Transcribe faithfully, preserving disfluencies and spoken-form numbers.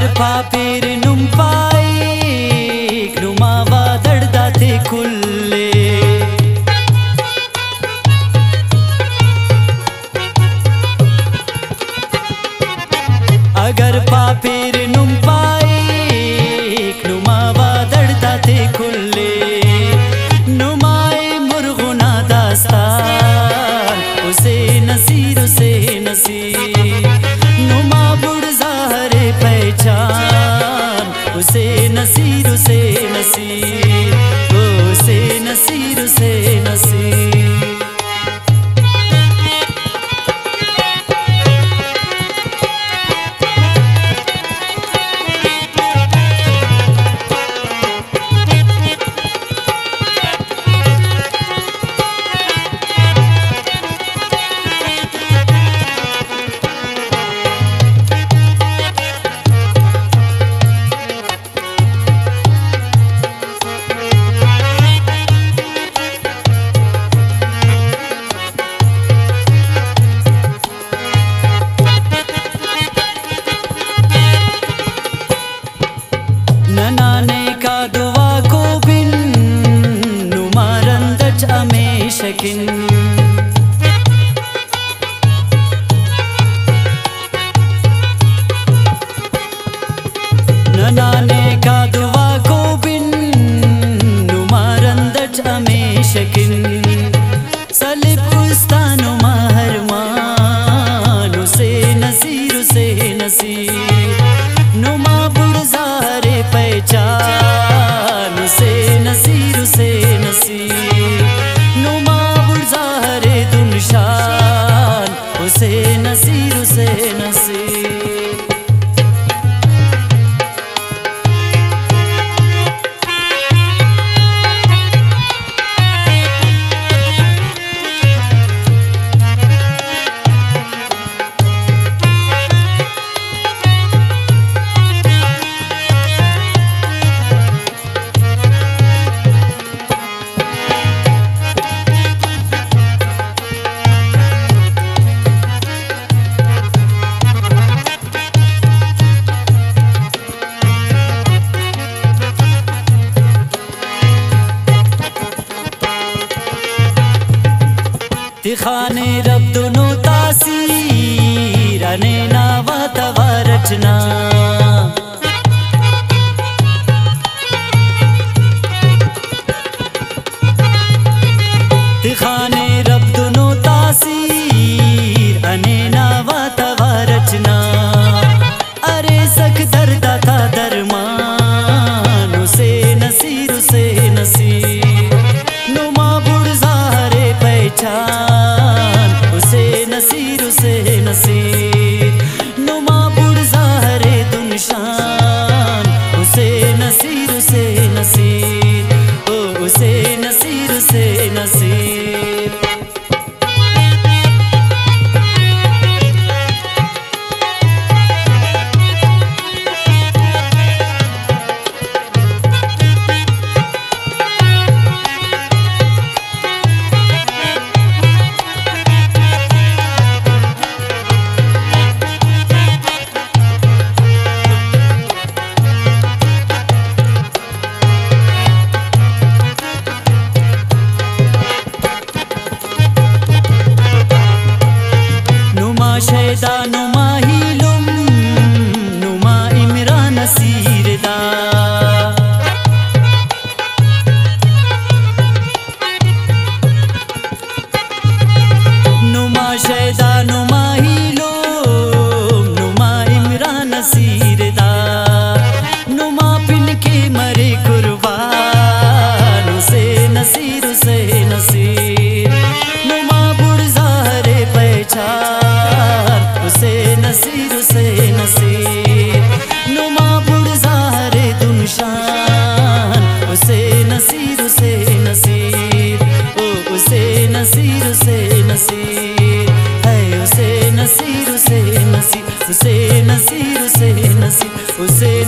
पापीर नुम्पाई नुमावा दर्दाते कुल्ले अगर पापीर नुम्पाई नुमावा दर्दाते कुल्ले नुमाए मुर्गुना दास्तान उसे नसीर उसे नसीर नुमा बुड़ज़ाहरे पहचान उसे नसीर उसे नसीर उसे नसीर उसे नसीर ननाने का दुआ को बिन नुमारंदच अमेशकिन ननाने का दुआ को बिन नुमारंदच अमेशकिन सलिब उस्तानु महरमान उसे नसीर उसे नसीर नुमा बुड़ज़ाहरे पहचान उसे नसीर उसे नसीर नुमा बुड़ज़ाहरे दुनशान उसे नसीर उसे नसीर खाने रब दोनों तासीर अने नावा तवा रचना खाने रब दोनों तासीर अने नावा तवा रचना अरे सख दर्दा था दरमान उसे नसीर उसे नसीर नुमा बुड़ज़ाहरे पहचान उसे नसीर उसे नसीर नुमा बुड़ज़ाहरे दुनशान उसे नसीर उसे नसीर ओ उसे नसीर उसे नसीर शैदा नुमा हीलुम नुमा इमरान नसीर दा नुमा शैदा नुमा हीलुम नुमा इमरान नसीर दा नुमा पिन के मरे कुर्बान उसे नसीर उसे नसीर नुमा बुड़ज़ाहरे पहचान उसे नसीर उसे नसीर नुमा बुड़ज़ाहरे दुनशान उसे नसीर उसे नसीर ओ उसे नसीर उसे नसीर है उसे नसीर उसे नसीर उसे नसीर उसे नसीर उसे